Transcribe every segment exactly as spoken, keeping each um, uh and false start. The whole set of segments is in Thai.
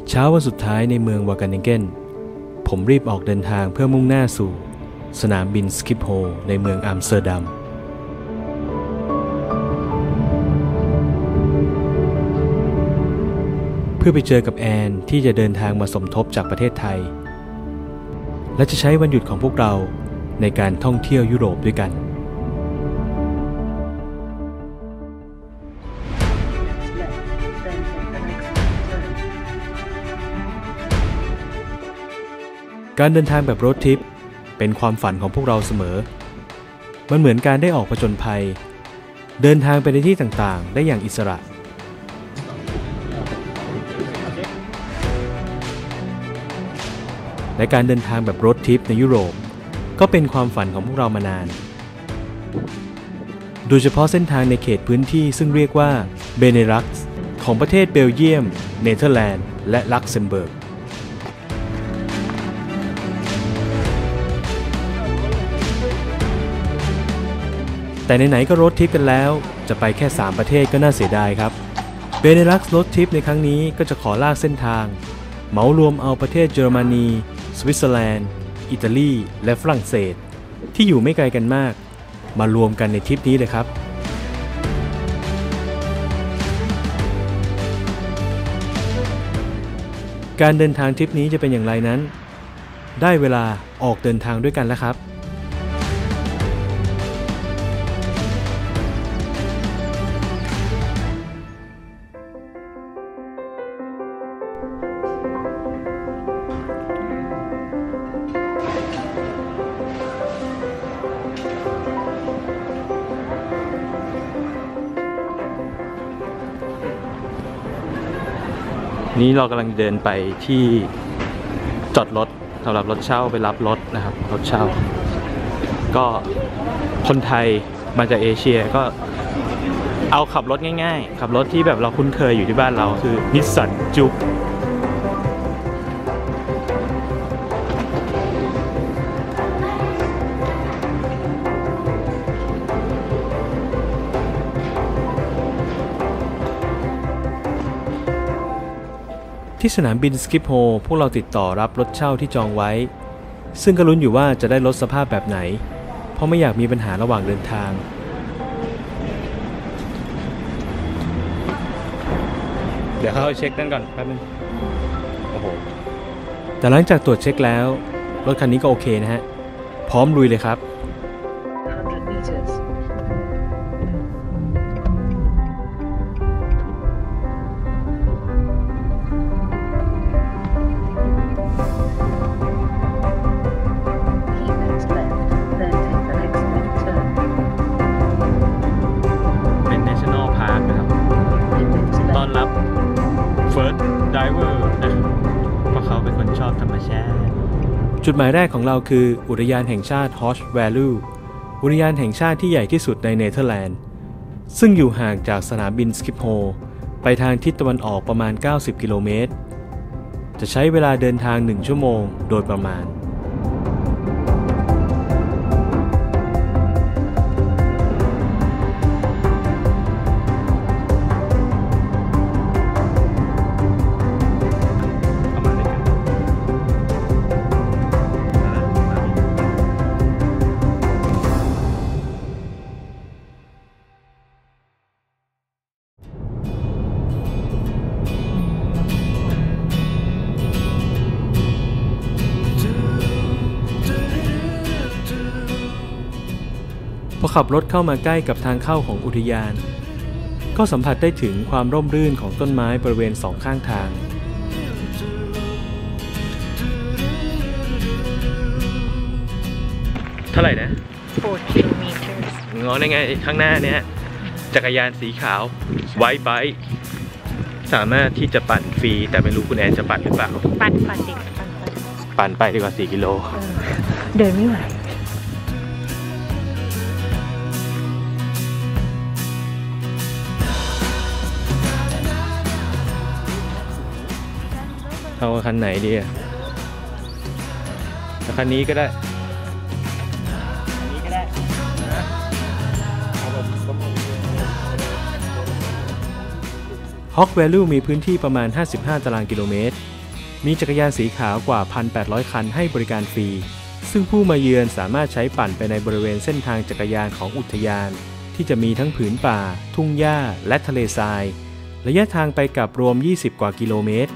เช้าวันสุดท้ายในเมืองวากันเนเกนผมรีบออกเดินทางเพื่อมุ่งหน้าสู่สนามบินสคิปโฮในเมืองอัมสเตอร์ดัมเพื่อไปเจอกับแอนที่จะเดินทางมาสมทบจากประเทศไทยและจะใช้วันหยุดของพวกเราในการท่องเที่ยวยุโรปด้วยกันการเดินทางแบบโรดทริปเป็นความฝันของพวกเราเสมอมันเหมือนการได้ออกผจญภัยเดินทางไปในที่ต่างๆได้อย่างอิสระและการเดินทางแบบโรดทริปในยุโรปก็เป็นความฝันของพวกเรามานานโดยเฉพาะเส้นทางในเขตพื้นที่ซึ่งเรียกว่าเบเนรักซ์ของประเทศเบลเยียมเนเธอร์แลนด์และลักเซมเบิร์กแต่ไหนๆก็โรดทริปกันแล้วจะไปแค่สามประเทศก็น่าเสียดายครับเบเนรักซ์โรดทริปในครั้งนี้ก็จะขอลากเส้นทางเหมารวมเอาประเทศเยอรมนีสวิตเซอร์แลนด์อิตาลีและฝรั่งเศสที่อยู่ไม่ไกลกันมากมารวมกันในทริปนี้เลยครับการเดินทางทริปนี้จะเป็นอย่างไรนั้นได้เวลาออกเดินทางด้วยกันแล้วครับนี้เรากำลังเดินไปที่จอดรถสำหรับรถเช่าไปรับรถนะครับรถเช่าก็คนไทยมาจากเอเชียก็เอาขับรถง่ายๆขับรถที่แบบเราคุ้นเคยอยู่ที่บ้านเราคือนิสสันจุ๊กที่สนามบินสคิปโฮพวกเราติดต่อรับรถเช่าที่จองไว้ซึ่งก็ลุ้นอยู่ว่าจะได้รถสภาพแบบไหนเพราะไม่อยากมีปัญหาระหว่างเดินทางเดี๋ยวเขาเช็คนั่นก่อนแป๊บนึงโอ้โหแต่หลังจากตรวจเช็คแล้วรถคันนี้ก็โอเคนะฮะพร้อมลุยเลยครับจุดหมายแรกของเราคืออุทยานแห่งชาติฮอชแวลูอุทยานแห่งชาติที่ใหญ่ที่สุดในเนเธอร์แลนด์ซึ่งอยู่ห่างจากสนามบินสคิปโฮไปทางทิศตะวันออกประมาณเก้าสิบกิโลเมตรจะใช้เวลาเดินทางหนึ่งชั่วโมงโดยประมาณพอขับรถเข้ามาใกล้กับทางเข้าของอุทยานก็สัมผัสได้ถึงความร่มรื่นของต้นไม้บริเวณสองข้างทางเท่าไหร่นะสี่กิโลเมตรงอได้ไงข้างหน้าเนี้ยจักรยานสีขาวไวท์ไบค์สามารถที่จะปั่นฟรีแต่ไม่รู้คุณแอนจะปั่นหรือเปล่าปั่นปั่นดิปั่นปั่นไปดีกว่าสี่กิโลเดินไม่ไหวเอาคันไหนดีอ่ะคันนี้ก็ได้คันนี้ก็ได้ฮอกแวลูมีพื้นที่ประมาณห้าสิบห้าตารางกิโลเมตรมีจักรยานสีขาวกว่า หนึ่งพันแปดร้อย คันให้บริการฟรีซึ่งผู้มาเยือนสามารถใช้ปั่นไปในบริเวณเส้นทางจักรยานของอุทยานที่จะมีทั้งผืนป่าทุ่งหญ้าและทะเลทรายระยะทางไปกลับรวมยี่สิบกว่ากิโลเมตร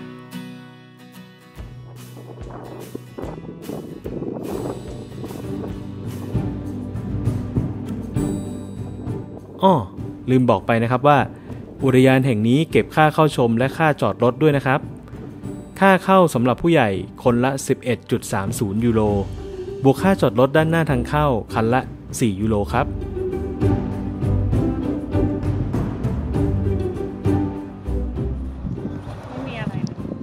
อ้อลืมบอกไปนะครับว่าอุทยานแห่งนี้เก็บค่าเข้าชมและค่าจอดรถด้วยนะครับค่าเข้าสำหรับผู้ใหญ่คนละ สิบเอ็ดจุดสามศูนย์ ยูโรบวกค่าจอดรถด้านหน้าทางเข้าคันละสี่ยูโรครับมีอะไร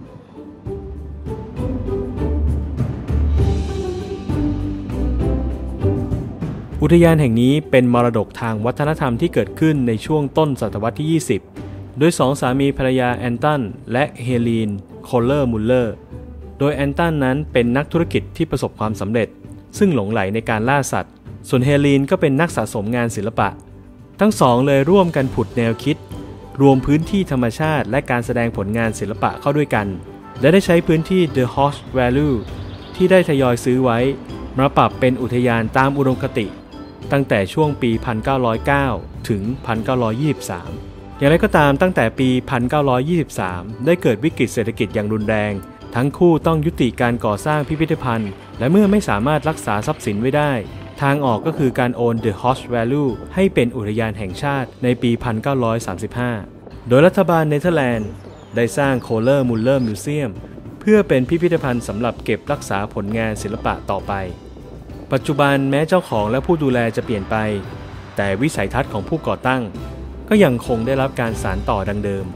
อุทยานแห่งนี้เป็นมรดกทางวัฒนธรรมที่เกิดขึ้นในช่วงต้นศตวรรษที่ยี่สิบโดยสองสามีภรรยาแอนตันและเฮลีนโคลเลอร์มุลเลอร์โดยแอนตันนั้นเป็นนักธุรกิจที่ประสบความสำเร็จซึ่งหลงใหลในการล่าสัตว์ส่วนเฮลีนก็เป็นนักสะสมงานศิลปะทั้งสองเลยร่วมกันผุดแนวคิดรวมพื้นที่ธรรมชาติและการแสดงผลงานศิลปะเข้าด้วยกันและได้ใช้พื้นที่ The Hodge Valley ที่ได้ทยอยซื้อไว้มาปรับเป็นอุทยานตามอุดมคติตั้งแต่ช่วงปี หนึ่งพันเก้าร้อยเก้า ถึง หนึ่งพันเก้าร้อยยี่สิบสาม อย่างไรก็ตามตั้งแต่ปี หนึ่งพันเก้าร้อยยี่สิบสาม ได้เกิดวิกฤตเศรษฐกิจอย่างรุนแรงทั้งคู่ต้องยุติการก่อสร้างพิพิธภัณฑ์และเมื่อไม่สามารถรักษาทรัพย์สินไว้ได้ทางออกก็คือการโอน The Hodge Valley ให้เป็นอุทยานแห่งชาติในปี หนึ่งพันเก้าร้อยสามสิบห้า โดยรัฐบาลเนเธอร์แลนด์ได้สร้างโคลเลอร์มุลเลอร์มิวเซียมเพื่อเป็นพิพิธภัณฑ์สำหรับเก็บรักษาผลงานศิลปะต่อไปปัจจุบันแม้เจ้าของและผู้ดูแลจะเปลี่ยนไปแต่วิสัยทัศน์ของผู้ก่อตั้งก็ยังคงได้รับการสานต่อดังเดิม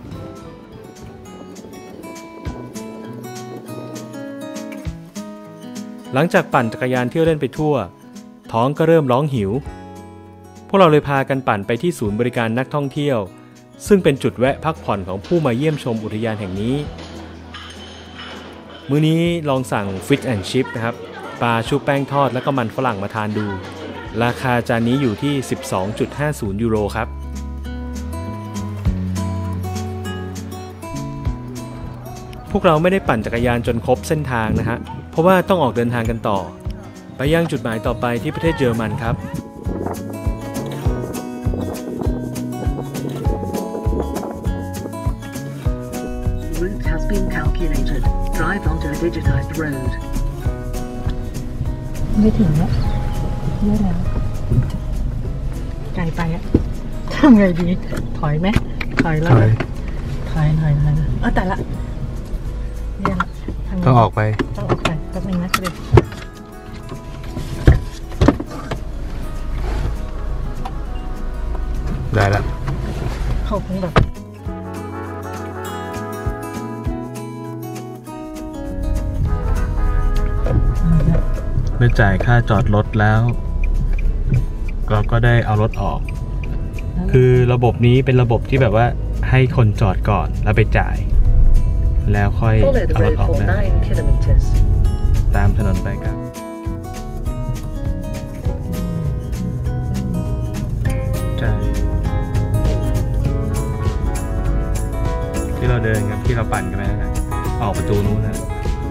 หลังจากปั่นจักรยานเที่ยวเล่นไปทั่วท้องก็เริ่มร้องหิวพวกเราเลยพากันปั่นไปที่ศูนย์บริการนักท่องเที่ยวซึ่งเป็นจุดแวะพักผ่อนของผู้มาเยี่ยมชมอุทยานแห่งนี้มื้อนี้ลองสั่ง Fish and Chip นะครับปลาชุบแป้งทอดและก็มันฝรั่งมาทานดูราคาจานนี้อยู่ที่ สิบสองจุดห้าศูนย์ ยูโรครับพวกเราไม่ได้ปั่นจักรยานจนครบเส้นทางนะฮะเพราะว่าต้องออกเดินทางกันต่อไปยังจุดหมายต่อไปที่ประเทศเยอรมันครับ Route has been calculated. Drive onto a digitized road. ไม่ถึงแล้วเยอะแล้วไกลไปอะทำไงดีถอยไหมถอยแล้วถอยถอยถอยถอยเออแต่ละเนี่ยละต้องออกไปต้องออกไปแป๊บนึงนะเดี๋ยวได้ละเขาคงแบบเมื่อจ่ายค่าจอดรถแล้วเราก็ได้เอารถออกคือระบบนี้เป็นระบบที่แบบว่าให้คนจอดก่อนแล้วไปจ่ายแล้วค่อยเอารถออกได้ตามถนนไปครับใช่ที่เราเดินครับที่เราปั่นกันไปนะครับออกประตูนู้นนะ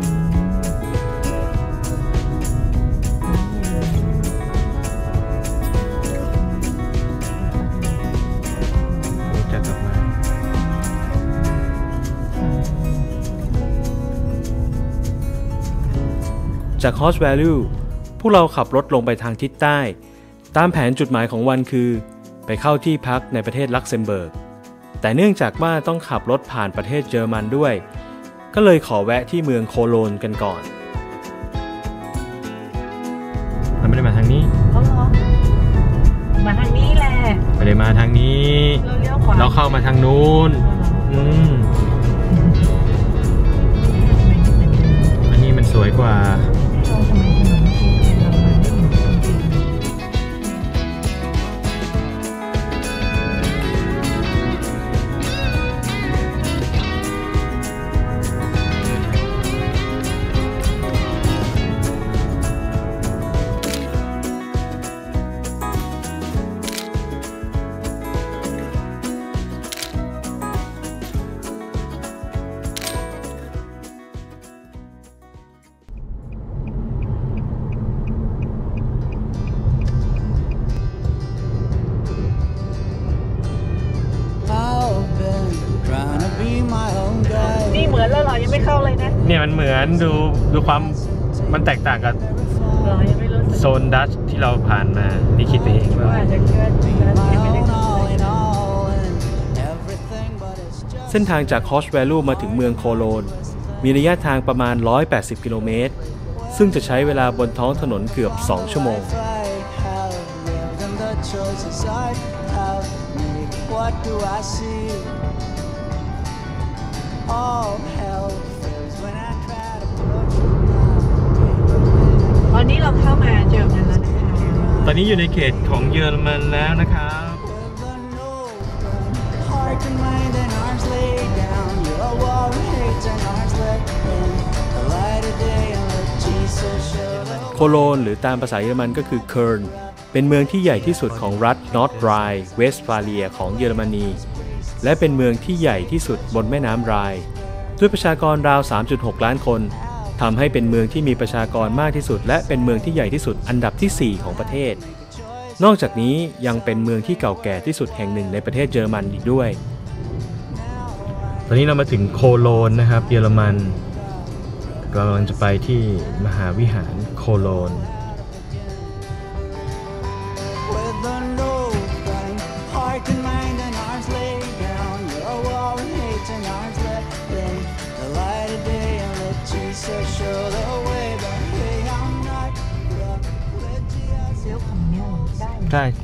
จาก Hodge Valley พวกเราขับรถลงไปทางทิศใต้ตามแผนจุดหมายของวันคือไปเข้าที่พักในประเทศลักเซมเบิร์กแต่เนื่องจากว่าต้องขับรถผ่านประเทศเยอรมันด้วยก็เลยขอแวะที่เมืองโคโลนกันก่อนเราไม่ได้มาทางนี้เขาเหรอมาทางนี้แหละไม่ได้มาทางนี้เราเลี้ยวขวาเราเข้ามาทางนู้นอืมอันนี้มันสวยกว่าเหมือนแล้วหรอยังไม่เข้าเลยนะเนี่ยมันเหมือนดูดูความมันแตกต่างกับหรอยังไม่รู้โซนดัชที่เราผ่านมานี่คิดไปเองว่าอาจจะเกินเส้นทางจากคอชแวลูมาถึงเมืองโคโลนมีระยะทางประมาณหนึ่งร้อยแปดสิบกิโลเมตรซึ่งจะใช้เวลาบนท้องถนนเกือบสองชั่วโมงตอนนี้เราเข้ามาเจอกันแล้วนะคะตอนนี้อยู่ในเขตของเยอรมันแล้วนะครับโคโลนหรือตามภาษาเยอรมันก็คือเคิร์นเป็นเมืองที่ใหญ่ที่สุดของรัฐนอร์ทไรน์เวสต์ฟาเลียของเยอรมนีและเป็นเมืองที่ใหญ่ที่สุดบนแม่น้ำไรน์ด้วยประชากรราว สามจุดหก ล้านคนทำให้เป็นเมืองที่มีประชากรมากที่สุดและเป็นเมืองที่ใหญ่ที่สุดอันดับที่สี่ของประเทศนอกจากนี้ยังเป็นเมืองที่เก่าแก่ที่สุดแห่งหนึ่งในประเทศเยอรมันอีกด้วยตอนนี้เรามาถึงโคโลนนะครับเยอรมันกำลังจะไปที่มหาวิหารโคโลนใช่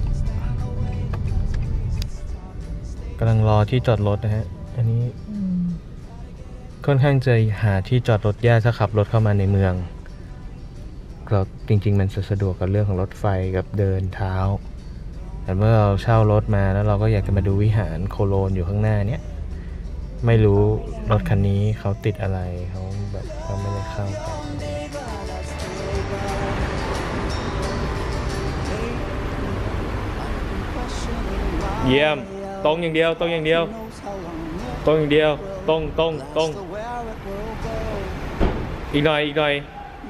กำลังรอที่จอดรถนะฮะอันนี้ค่อนข้างจะหาที่จอดรถยากถ้าขับรถเข้ามาในเมืองเราจริงๆมันสะดวกกับเรื่องของรถไฟกับเดินเท้าแต่เมื่อเราเช่ารถมาแล้วเราก็อยากจะมาดูวิหารโคโลนอยู่ข้างหน้าเนี้ยไม่รู้รถคันนี้เขาติดอะไรเขาแบบเขาไม่ได้เข้าไปเยี่ยมตรงอย่างเดียวตรงอย่างเดียวตรงอย่างเดียวตรงตรงตรงอีกหน่อยอีกหน่อย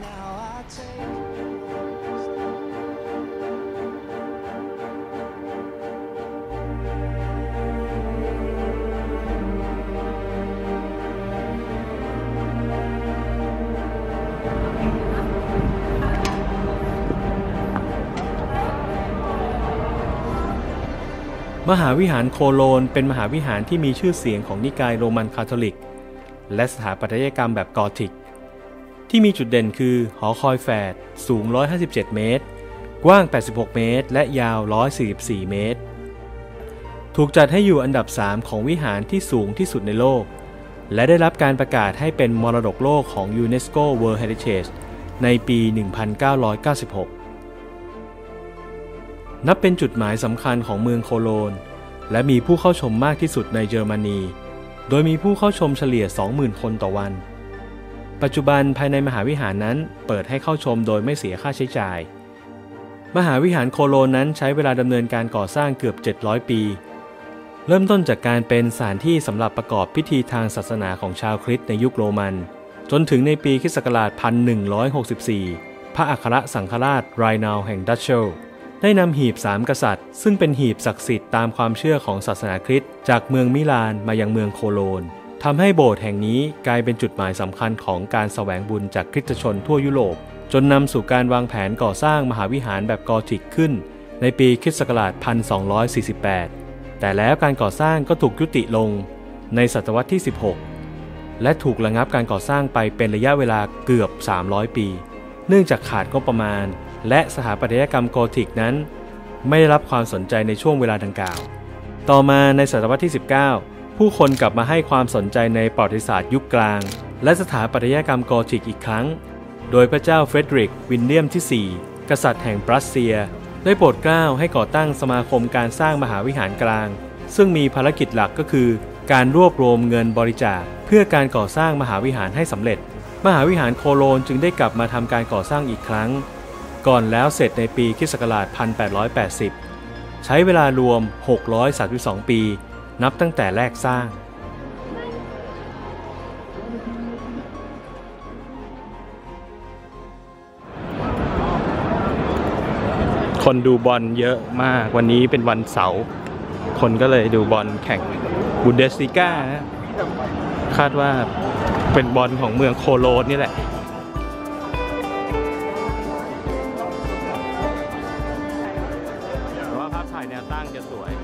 มหาวิหารโคโลนเป็นมหาวิหารที่มีชื่อเสียงของนิกายโรมันคาทอลิกและสถาปัตยกรรมแบบกอธิกที่มีจุดเด่นคือหอคอยแฝดสูงหนึ่งร้อยห้าสิบเจ็ดเมตรกว้างแปดสิบหกเมตรและยาวหนึ่งร้อยสี่สิบสี่เมตรถูกจัดให้อยู่อันดับสามของวิหารที่สูงที่สุดในโลกและได้รับการประกาศให้เป็นมรดกโลกของ UNESCO World Heritage ในปี หนึ่งพันเก้าร้อยเก้าสิบหกนับเป็นจุดหมายสำคัญของเมืองโคโลนและมีผู้เข้าชมมากที่สุดในเยอรมนีโดยมีผู้เข้าชมเฉลี่ย สองหมื่น คนต่อวันปัจจุบันภายในมหาวิหารนั้นเปิดให้เข้าชมโดยไม่เสียค่าใช้จ่ายมหาวิหารโคโลนนั้นใช้เวลาดำเนินการก่อสร้างเกือบเจ็ดร้อยปีเริ่มต้นจากการเป็นสถานที่สำหรับประกอบพิธีทางศาสนาของชาวคริสต์ในยุคโรมันจนถึงในปีค.ศ. หนึ่งหนึ่งหกสี่พระอัครสังฆราชไรนาวแห่งดัชเชลได้นำหีบสามกษัตริย์ซึ่งเป็นหีบศักดิ์สิทธิ์ตามความเชื่อของศาสนาคริสต์จากเมืองมิลานมายังเมืองโคโลนทำให้โบสถ์แห่งนี้กลายเป็นจุดหมายสำคัญของการแสวงบุญจากคริสตชนทั่วยุโรปจนนำสู่การวางแผนก่อสร้างมหาวิหารแบบกอธิกขึ้นในปีค.ศ. หนึ่งพันสองร้อยสี่สิบแปดแต่แล้วการก่อสร้างก็ถูกยุติลงในศตวรรษที่สิบหกและถูกระงับการก่อสร้างไปเป็นระยะเวลาเกือบสามร้อยปีเนื่องจากขาดงบประมาณและสถาปัตยกรรมโกธิกนั้นไม่ได้รับความสนใจในช่วงเวลาดังกล่าวต่อมาในศตวรรษที่สิบเก้าผู้คนกลับมาให้ความสนใจในประวัติศาสตร์ยุคกลางและสถาปัตยกรรมโกธิกอีกครั้งโดยพระเจ้าเฟรดริกวิลเลียมที่สี่กษัตริย์แห่งปรัสเซียได้โปรดเกล้าให้ก่อตั้งสมาคมการสร้างมหาวิหารกลางซึ่งมีภารกิจหลักก็คือการรวบรวมเงินบริจาคเพื่อการก่อสร้างมหาวิหารให้สำเร็จมหาวิหารโคโลนจึงได้กลับมาทำการก่อสร้างอีกครั้งก่อนแล้วเสร็จในปีค.ศ. หนึ่งพันแปดร้อยแปดสิบใช้เวลารวมหกร้อยสามสิบสองปีนับตั้งแต่แรกสร้างคนดูบอลเยอะมากวันนี้เป็นวันเสาร์คนก็เลยดูบอลแข่งบุนเดสลีก้าคาดว่าเป็นบอลของเมืองโคโลนนี่แหละแต่ว่าภาพถ่ายแนวตั้งจะสวย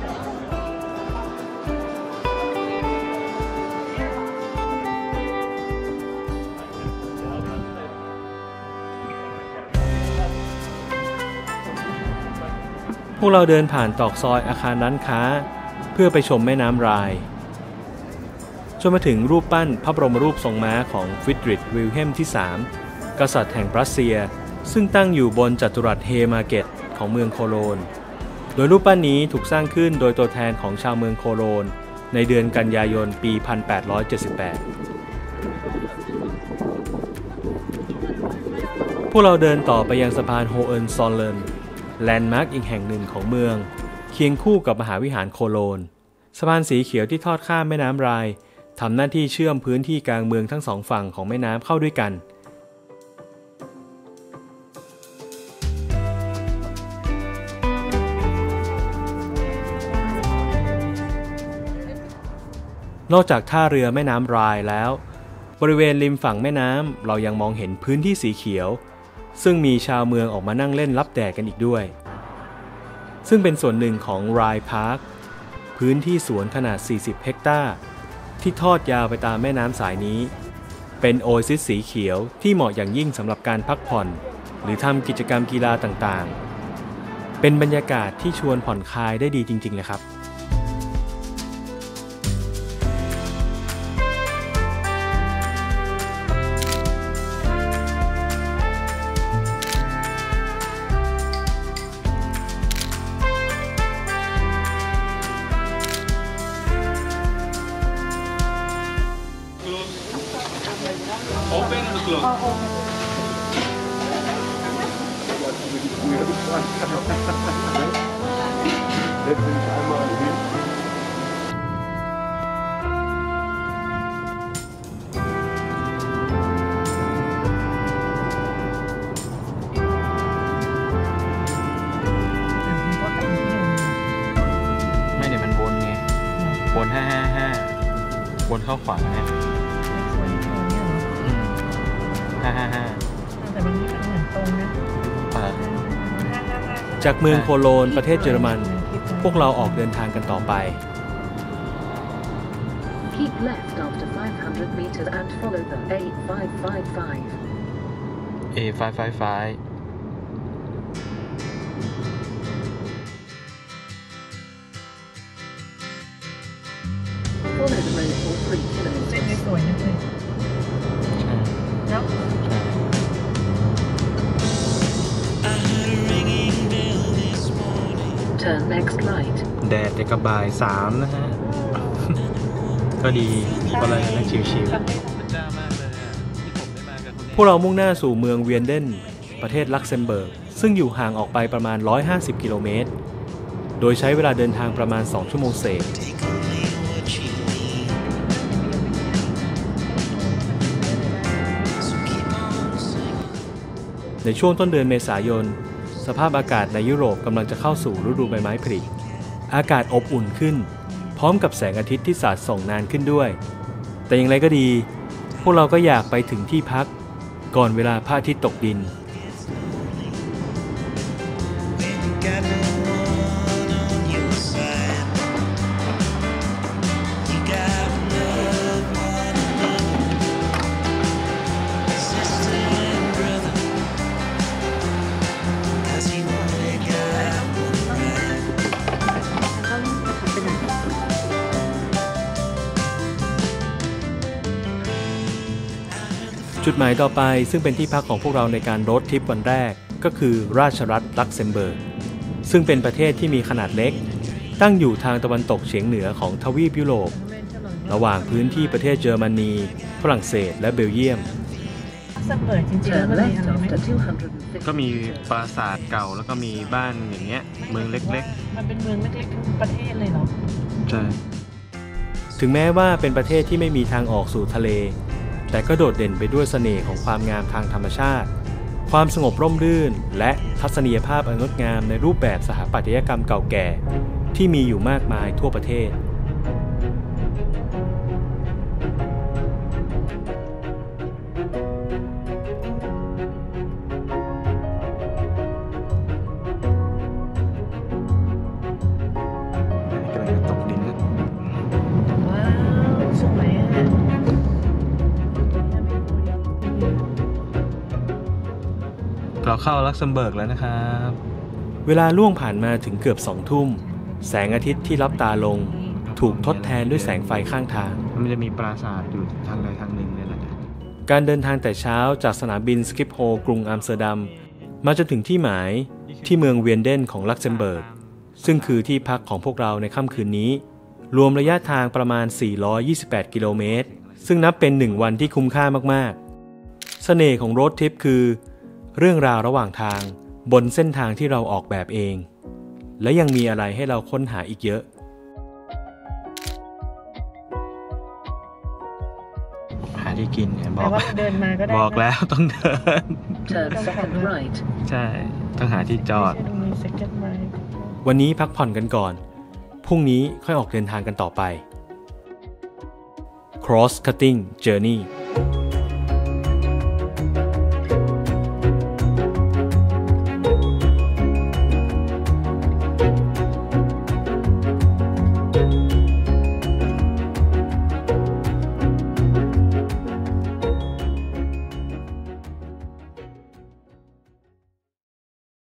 พวกเราเดินผ่านตอกซอยอาคารร้านค้าเพื่อไปชมแม่น้ำไรน์จนมาถึงรูปปั้นพระบรมรูปทรงม้าของฟริดริชวิลเฮมที่สามกษัตริย์แห่งปรัสเซียซึ่งตั้งอยู่บนจัตุรัสเฮมาเกตของเมืองโคโลนโดยรูปปั้นนี้ถูกสร้างขึ้นโดยตัวแทนของชาวเมืองโคโลนในเดือนกันยายนปี หนึ่งพันแปดร้อยเจ็ดสิบแปด พวกเราเดินต่อไปยังสะพานโฮเอินซอนเลนแลนด์มาร์กอีกแห่งหนึ่งของเมืองเคียงคู่กับมหาวิหารโคโลนสะพานสีเขียวที่ทอดข้ามแม่น้ำไรน์ทำหน้าที่เชื่อมพื้นที่กลางเมืองทั้งสองฝั่งของแม่น้ำเข้าด้วยกันนอกจากท่าเรือแม่น้ำไรน์แล้วบริเวณริมฝั่งแม่น้ำเรายังมองเห็นพื้นที่สีเขียวซึ่งมีชาวเมืองออกมานั่งเล่นรับแดดกันอีกด้วยซึ่งเป็นส่วนหนึ่งของไรน์พาร์คพื้นที่สวนขนาดสี่สิบเฮกตาร์ที่ทอดยาวไปตามแม่น้ำสายนี้เป็นโอเอซิสสีเขียวที่เหมาะอย่างยิ่งสำหรับการพักผ่อนหรือทำกิจกรรมกีฬาต่างๆเป็นบรรยากาศที่ชวนผ่อนคลายได้ดีจริงๆเลยครับ Open and close. Let's einmal hin. ไม่เดี๋ยวมันวนไงวนห้าห้าห้าวนเข้าขวาไงห้าห้าห้าแต่มันนี่เหมือนตรงนะจากเมืองโคโลนประเทศเยอรมันพวกเราออกเดินทางกันต่อไป Keep left after five hundred meters and follow the A five five five. A ไฟว์ ไฟว์ ไฟว์ Follow the road for three เส้น kilometers. สวยๆนั่นเลยเนาะ Turn next right. แดดแต่กับบ่ายสามนะฮะ ก็ดีก็เลยนั่งชิวๆพวกเรามุ่งหน้าสู่เมืองเวียนเดนประเทศลักเซมเบิร์กซึ่งอยู่ห่างออกไปประมาณหนึ่งร้อยห้าสิบกิโลเมตรโดยใช้เวลาเดินทางประมาณสองชั่วโมงเศษในช่วงต้นเดือนเมษายนสภาพอากาศในยุโรปกำลังจะเข้าสู่ฤดูใบไม้ผลิอากาศอบอุ่นขึ้นพร้อมกับแสงอาทิตย์ที่สาดส่องนานขึ้นด้วยแต่อย่างไรก็ดีพวกเราก็อยากไปถึงที่พักก่อนเวลาพระอาทิตย์ตกดินจุดหมายต่อไปซึ่งเป็นที่พักของพวกเราในการโรดทริปวันแรกก็คือราชรัฐลักเซมเบิร์กซึ่งเป็นประเทศที่มีขนาดเล็กตั้งอยู่ทางตะวันตกเฉียงเหนือของทวีปยุโรประหว่างพื้นที่ประเทศเยอรมนีฝรั่งเศสและเบลเยียมเสมอจริงๆแล้ว Turn มันมี left อะไรไหม after two hundred fifty. ก็มีปราสาทเก่าแล้วก็มีบ้านอย่างเงี้ยเมืองเล็กๆมันเป็นเมืองเล็กๆทั้งประเทศเลยเหรอใช่ถึงแม้ว่าเป็นประเทศที่ไม่มีทางออกสู่ทะเลแต่ก็โดดเด่นไปด้วยเสน่ห์ของความงามทางธรรมชาติความสงบร่มรื่นและทัศนียภาพอันงดงามในรูปแบบสถาปัตยกรรมเก่าแก่ที่มีอยู่มากมายทั่วประเทศเราเข้าลักเซมเบิร์กแล้วนะครับเวลาล่วงผ่านมาถึงเกือบสองทุ่มแสงอาทิตย์ที่ลับตาลงถูกทดแทนด้วยแสงไฟข้างทางมันจะมีปราสาทอยู่ทางใดทางหนึ่งเนี่ยแหละการเดินทางแต่เช้าจากสนามบินสคิปโฮกรุงอัมสเตอร์ดัมมาจนถึงที่หมายที่เมืองเวียนเดนของลักเซมเบิร์กซึ่งคือที่พักของพวกเราในค่ำคืนนี้รวมระยะทางประมาณสี่ร้อยยี่สิบแปดกิโลเมตรซึ่งนับเป็นหนึ่งวันที่คุ้มค่ามากๆเสน่ห์ของโรดทริปคือเรื่องราวระหว่างทางบนเส้นทางที่เราออกแบบเองและยังมีอะไรให้เราค้นหาอีกเยอะหาที่กินเนี่ยบอกเดินมาก็ได้บอกแล้วต้องเดิน Turn second right ใช่ต้องหาที่จอดวันนี้พักผ่อนกันก่อนพรุ่งนี้ค่อยออกเดินทางกันต่อไป Cross Cutting Journey